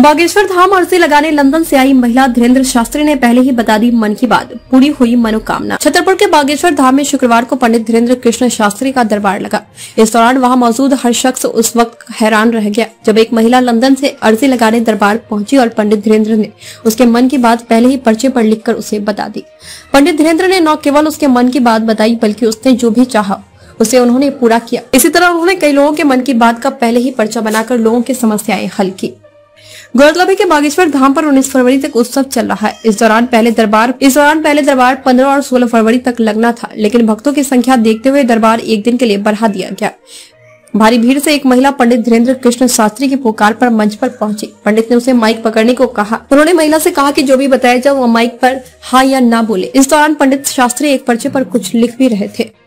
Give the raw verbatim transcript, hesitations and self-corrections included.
बागेश्वर धाम अर्जी लगाने लंदन से आई महिला धीरेन्द्र शास्त्री ने पहले ही बता दी मन की बात, पूरी हुई मनोकामना। छतरपुर के बागेश्वर धाम में शुक्रवार को पंडित धीरेन्द्र कृष्ण शास्त्री का दरबार लगा। इस दौरान वहां मौजूद हर शख्स उस वक्त हैरान रह गया जब एक महिला लंदन से अर्जी लगाने दरबार पहुंची और पंडित धीरेन्द्र ने उसके मन की बात पहले ही पर्चे पर लिखकर उसे बता दी। पंडित धीरेन्द्र ने न केवल उसके मन की बात बताई बल्कि उसने जो भी चाहा उसे उन्होंने पूरा किया। इसी तरह उन्होंने कई लोगों के मन की बात का पहले ही पर्चा बनाकर लोगों की समस्याएं हल की। गौरतलब है कि बागेश्वर धाम पर उन्नीस फरवरी तक उत्सव चल रहा है। इस दौरान पहले दरबार इस दौरान पहले दरबार पंद्रह और सोलह फरवरी तक लगना था, लेकिन भक्तों की संख्या देखते हुए दरबार एक दिन के लिए बढ़ा दिया गया। भारी भीड़ से एक महिला पंडित धीरेन्द्र कृष्ण शास्त्री की पुकार पर मंच पर पहुंची। पंडित ने उसे माइक पकड़ने को कहा। उन्होंने महिला से कहा कि जो भी बताया जाए वो माइक पर हाँ या ना बोले। इस दौरान पंडित शास्त्री एक पर्चे पर कुछ लिख भी रहे थे।